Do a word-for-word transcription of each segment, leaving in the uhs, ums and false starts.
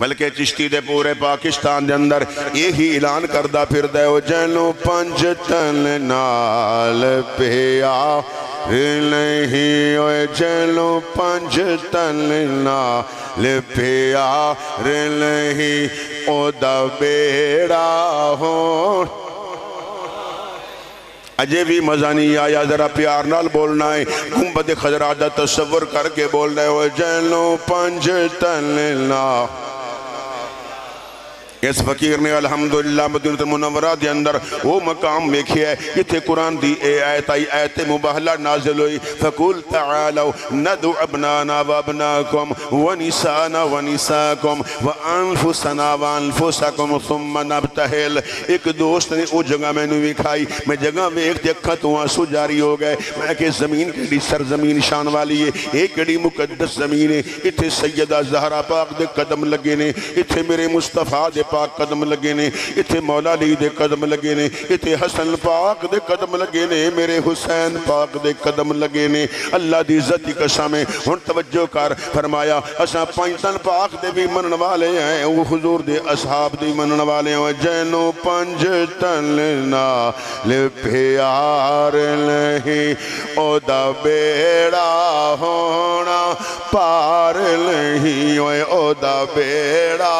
بلکہ چشتی دے پورے پاکستان دے اندر یہی اعلان کردہ پھر دے او جنو پنج تن نال پیا نہیں اوے جنو پنج تن نال پیا نہیں او دا بیڑا ہون اجے بھی مزہ نہیں آیا ذرا پیار نال بولنا ہے گنبد خضرا دا تصور کر کے بولنا ہے او جنو پنج تن نال اس فقیر نے الحمدللہ مدینہ منورہ دے اندر وہ مقام دیکھیا ہے جتھے قرآن دی اے آیت آئی آیت مباہلہ نازل ہوئی فَقُلْ تَعَالَوْا نَدْعُ أَبْنَانَا وَأَبْنَاكُمْ وَنِسَانَا وَنِسَاكُمْ وَأَنفُسَنَا وَأَنفُسَكُمْ ثُمَّ نَبْتَحِلْ ایک دوست نے وہ جگہ میں نے کھائی میں جگہ میں ایک دیکھا تو آنسو جاری ہو گئے میں کہ زمین کی سرزمین شان والی ہے ایک کڑی مقدس زمین ہے اتھے سیدہ زہرا پاک دے قدم لگے نے اتھے میرے مصطفیٰ دے پاک قدم لگے نے اتھے مولا علی دے قدم لگے نے اتھے حسن پاک دے قدم لگے نے میرے حسین پاک دے قدم لگے نے اللہ دی عزت کی قسم ہے ہن توجہ کر فرمایا اساں پنجتن پاک دے بھی منن والے ہیں وہ حضور دے اصحاب دی منن والے ہیں جنو پنجتن نال پیار نہیں او دا بیڑا ہونا پار نہیں او دا بیڑا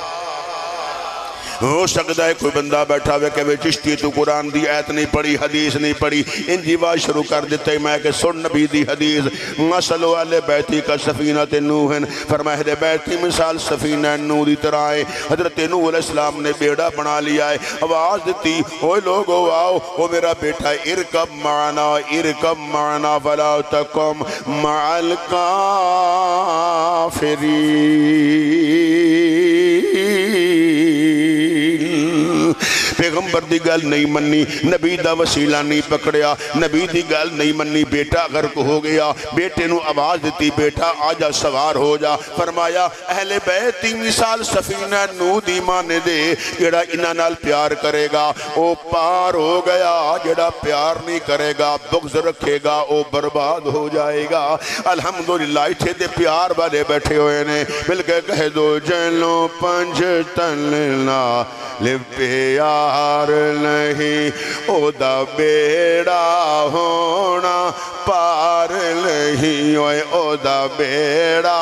ہو سکتا ہے کوئی بندہ بیٹھا ہوئے کہ وہ چشتی تو قرآن دی آیت نہیں پڑھی حدیث نہیں پڑھی ان جی بات شروع کر دیتے ہیں میں کہ سن نبی دی حدیث مسلو اہل بیتی کا سفینہ نوحن فرمائے اہل بیتی مثال سفینہ نوح دی طرح ہے حضرت نوح علیہ السلام نے بیڑا بنا لیا ہے آواز دیتی اوہ لوگو آؤ وہ میرا بیٹا ارکب معنا ارکب معنا فلا تکم مع الکافرین پیغمبر دی گل نہیں منی نبی دا وسیلہ نہیں پکڑیا نبی دی گل نہیں منی بیٹا غرق ہو گیا بیٹے نو آواز دیتی بیٹا آجا سوار ہو جا فرمایا اہل بیت مثال سفینہ نوح دی مانے دے جڑا انہاں نال پیار کرے گا او پار ہو گیا جڑا پیار نہیں کرے گا بغض رکھے گا او برباد ہو جائے گا الحمدللہ اتھے دے پیار والے بیٹھے ہوئے نے بلکہ کہہ دو جنو پنج تن نال پیار نہیں او دا بیڑا ہونا پار نہیں او دا بیڑا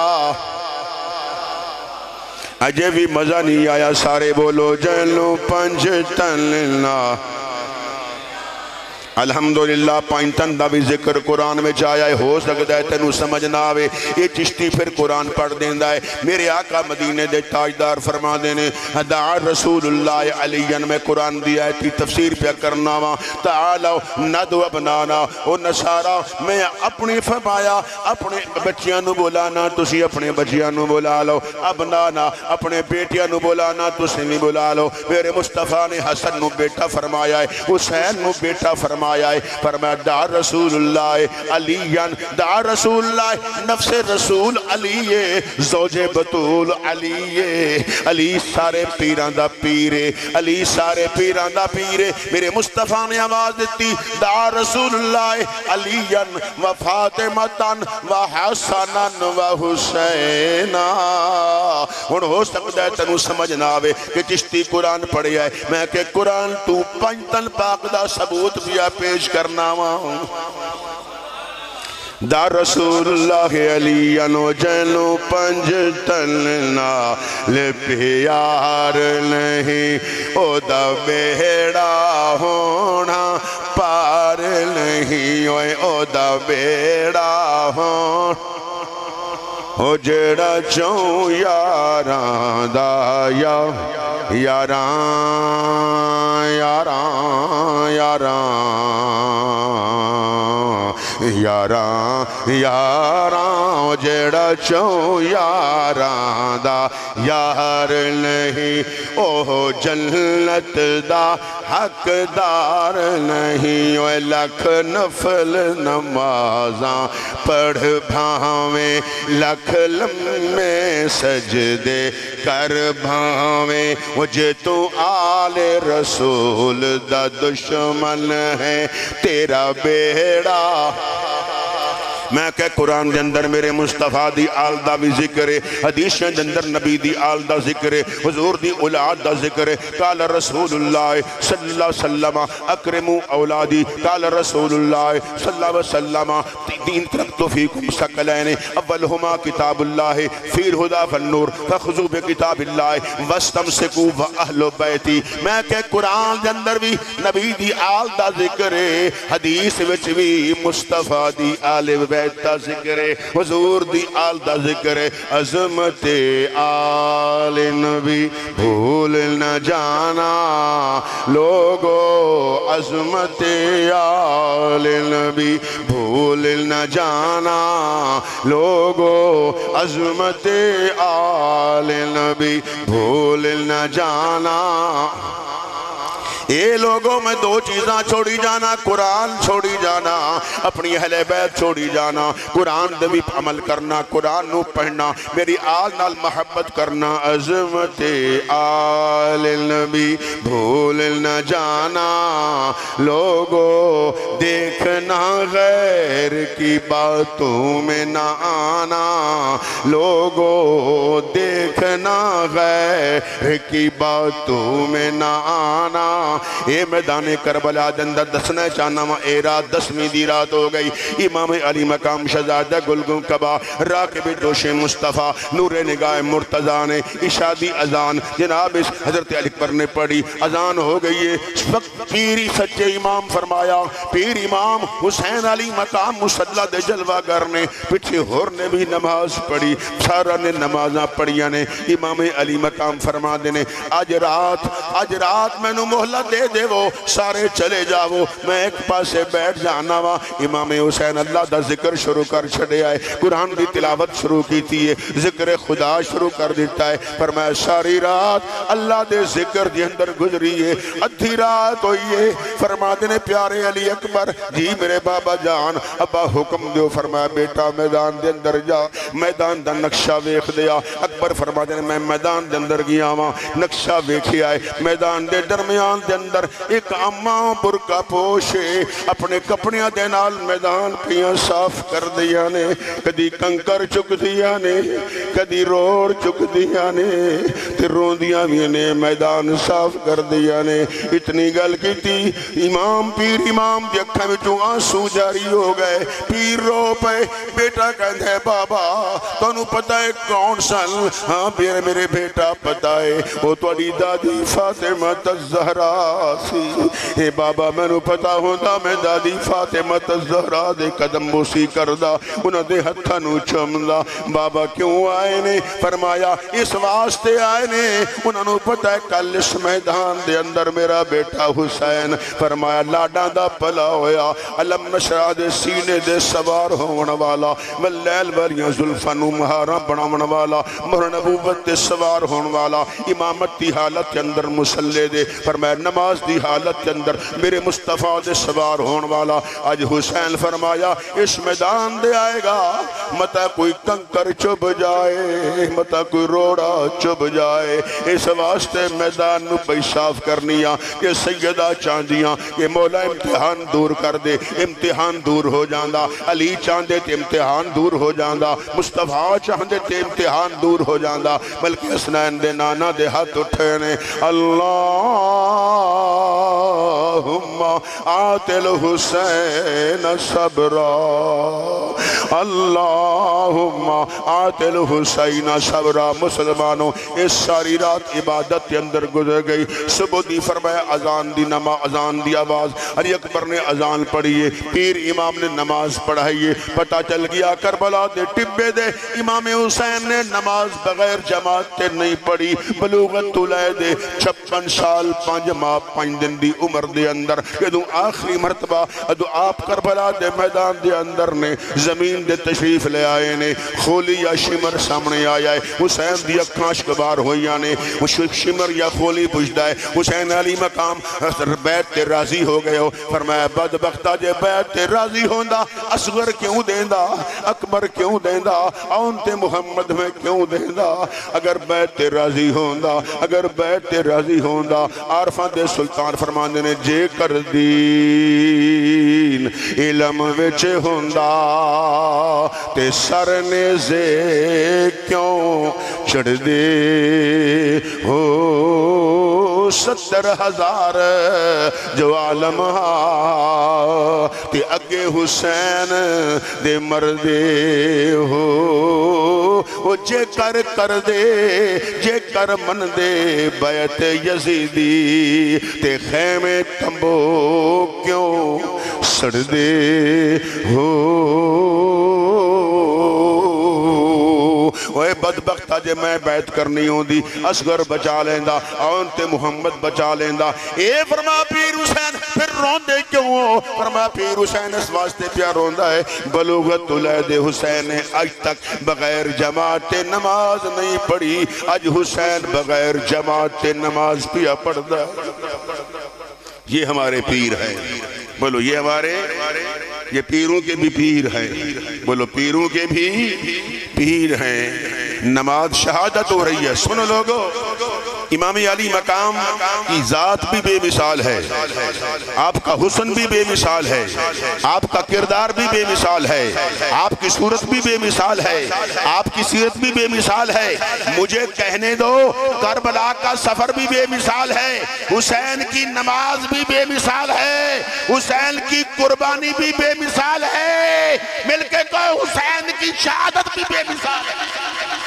اجے بھی مزہ نہیں آیا سارے بولو جنو پنج تن نال الحمدللہ پائنتن دا بھی ذکر قرآن میں جایا ہے ہو سکتا ہے تینو سمجھ نہ آوے یہ چشتی پھر قرآن پڑھ دیندہ ہے میرے آقا مدینے دے تاجدار فرما دینے دعا رسول اللہ علیین میں قرآن دیا ہے تی تفسیر پہ کرنا وا تعالو ندو ابنانا او نصارہ میں اپنی فرمایا اپنے بچیاں نو بولانا تسی اپنے بچیاں نو بولا لو ابنانا اپنے بیٹیاں نو بولانا تسی نہیں بولا لو میرے مصطفیٰ نے حسن نو بیٹا فرمایا ہے حسین نو بیٹا فرمایا فرمایا ہے فرمایا دعا رسول اللہ علیین دعا رسول اللہ نفس رسول علی زوج بطول علی علی سارے پیران دا پیرے علی سارے پیران دا پیرے میرے مصطفیٰ نے آواز دیتی دعا رسول اللہ علیین و فاطمتن و حسنن و حسینہ ان ہو سکتا ہے تنو سمجھ نہ آوے کہ چشتی قرآن پڑھے آئے میں کہ قرآن تو پنجتن پاک دا ثبوت بھی پیش کرنا ہوں دا رسول اللہ علی انو جنو پنج تن نال پیار نہیں او دا بیڑا ہونا پار نہیں او دا بیڑا ہونا او جڑا چون یاران دا یا یاران یاران یاران یاران یاران جڑا چون یاران دا یار نہیں او جنت دا حق دار نہیں او لکھ نفل نمازاں پڑھ بھاویں لکھ لمحے سجدے کر بھاویں مجھے تو آل رسول دا دشمن ہے تیرا بیڑا میں کہ قرآن دے اندر میرے مصطفیٰ دی آل دا بھی ذکر ہے، حدیث دے اندر نبی دی آل دا ذکر ہے، حضور دی اولاد دا ذکر ہے۔ قال رسول اللہ صلی اللہ علیہ وسلم اکرموا اولادی، قال رسول اللہ صلی اللہ علیہ وسلم دین ترکت فیکم ثقلین اولہما کتاب اللہ فی الہدی والنور فخذوا بکتاب اللہ واستمسکوا واہل بیتی۔ میں کہ قرآن دے اندر بھی نبی دی آل دا ذکر ہے، حدیث وچ بھی مصطفیٰ دی آل بیت دا ذکر ہے، حضور دی آل دا ذکر ہے۔ عظمت آل نبی بھول نہ جانا لوگو، عظمت آل نبی بھول نہ جانا لوگو، عظمت آل نبی بھول نہ جانا۔ اے لوگوں میں دو چیزاں چھوڑی جانا، قرآن چھوڑی جانا، اپنی اہل بیت چھوڑی جانا، قرآن دے بھی عمل کرنا، قرآن نو پڑھنا، میری آل نال محبت کرنا۔ عظمت آل نبی بھول نہ جانا لوگو، دیکھنا غیر کی باتوں میں نہ آنا لوگو، دیکھنا غیر کی باتوں میں نہ آنا۔ اے میدان کربلا دے اندر دسنا چاہنا وا، اے رات دسویں دی رات ہو گئی، امام علی مقام شہزادہ گلگوں کعبہ راکب دوش مصطفیٰ نور نگاہ مرتضیٰ نے عشاء دی اذان جناب اس حضرت علی پر نے پڑھی، اذان ہو گئی ہے۔ اس وقت پیری سچے امام فرمایا، پیر امام حسین علی مقام مسلح دے جلوہ گر نے پچھے ہور نے بھی نماز پڑھی، سارا نے نمازاں پڑھیاں نے۔ امام علی مقام فرما دینے آج رات آج رات میں نو محلت دے دے وہ سارے چلے جاؤ، میں ایک پاسے بیٹھ جانا وا۔ امام حسین اللہ دا ذکر شروع کر چھڑے آئے، قرآن دی تلاوت شروع کی تھی ہے، ذکر خدا شروع کر دیتا ہے۔ فرمایا ساری رات اللہ دے ذکر دی اندر گزری ہے، ادھی رات ہوئی ہے۔ فرما دینے پیارے علی اکبر جی میرے بابا جان ابا حکم دیو، فرمایا بیٹا میدان دے اندر جا، میدان دا نقشہ ویکھ دیا۔ اکبر فرما دینے میں میدان دے اندر گیا ہوا، نقشہ ویکھی آئے، میدان دے درمیان دے اندر ایک اماں برکا پوشے اپنے کپڑیاں دے نال میدان پیاں صاف کر دیا نے، کدی کنکر چک دیا نے، کدی روڑ چک دیا نے، تے روندیاں بھی نے میدان صاف کر دیا نے۔ اتنی گل کی تھی امام پیر امام دی اکھاں وچوں آنسو جاری ہو گئے، پیر رو پے، بیٹا کہندے ہے بابا تانوں پتہ ہے کون سن؟ ہاں پیر میرے بیٹا پتہ ہے وہ تہاڈی دادی فاطمہ الزہرا سی۔ اے بابا میں نو پتا ہوندا میں دادی فاطمہ الزہرا دے قدم بوسی کردا، انہاں دے ہتھاں نو چومدا۔ بابا کیوں آئے نے؟ فرمایا اس واسطے آئے نے، انہاں نو پتا ہے کل اس میدان دے اندر میرا بیٹا حسین فرمایا لاڈاں دا پلا ہویا، علم نشرہ دے سینے دے سوار ہون والا، واللیل والیاں زلفاں نو مہاراں بناون والا، مہر نبوت تے سوار ہون والا، امامت دی حالت کے اندر مسلے دے، فرمایا نماز دی حالت کے اندر میرے مصطفیٰ دے سوار ہون والا۔ آج حسین فرمایا اس میدان دے آئے گا، متا کوئی کنکر چب جائے، متا کوئی روڑا چب جائے، اس واسطے میدان نو پئی صاف کرنیا کہ سیدہ چاندیاں کہ مولا امتحان دور کر دے، امتحان دور ہو جاندہ، علی چاندے تے امتحان دور ہو جاندہ، مصطفیٰ چاندے تے امتحان دور ہو جاندہ، بلکہ حسنین دے نانا دے ہاتھ اٹھے اللہ اللہم آت الحسین صبرا، اللہم آت الحسین صبرا۔ مسلمانوں اس ساری رات عبادت کے اندر گزر گئی، صبح دی فرمایا اذان دی نما اذان دی آواز، علی اکبر نے اذان پڑھیے، پیر امام نے نماز پڑھائیے، پتہ چل گیا کربلا دے ٹبے دے امام حسین نے نماز بغیر جماعت تے نہیں پڑھی، بلوغت تلائے دے چھپن سال پانچ ماہ پانچ دن دی عمر دے اندر کدوں آخری مرتبہ ادو آپ کربلا دے میدان دے اندر نے زمین دے تشریف لے آئے نے، خولی یا شمر سامنے آیا ہے، حسین دی اکھاں شکبار ہوئیاں نے، شمر یا خولی پوچھتا ہے حسین علی مقام بیت تے راضی ہو گئے ہو، فرمایا بدبختہ جے بیت تے راضی ہوندہ اصغر کیوں دیندہ، اکبر کیوں دیندہ، آن تے محمد میں کیوں دیندہ، اگر بیت تے راضی ہوندہ، اگر بیت تے راضی ہوندہ۔ عارفان دے سلطان فرماندے نے جے کر دین علم وچ ہوندا تے سر نیزے کیوں چڑھ دے ہو ستر ہزار جو عالم ہا تے اگے حسین دے مردے ہو وہ جے کر کر دے جے کر من دے بیعت یزیدی تے خیمے تمبو کیوں سڑ دے ہو اوے بدبختہ جے میں بیعت کرنی ہوں دی اصغر بچا لیندہ اونت محمد بچا لیندہ اے فرما پیر حسین پھر روندے کیوں ہو فرما پیر حسین اس واسطے پیا روندہ ہے بلوغت الید حسین آج تک بغیر جماعت نماز نہیں پڑھی آج حسین بغیر جماعت نماز پیا پڑھدا یہ ہمارے پیر ہیں بولو یہ ہمارے یہ پیروں کے بھی پیر ہیں بولو پیروں کے بھی پیر ہیں نماز شہادت ہو رہی ہے سنو لوگو امام علی مقام کی ذات بھی بے مثال ہے آپ کا حسن بھی بے مثال ہے آپ کا کردار بھی بے مثال ہے آپ کی صورت بھی بے مثال ہے آپ کی سیرت بھی بے مثال ہے مجھے کہنے دو کربلا کا سفر بھی بے مثال ہے حسین کی نماز بھی بے مثال ہے حسین کی قربانی بھی بے مثال ہے مل کے کہو حسین کی شہادت بھی بے مثال ہے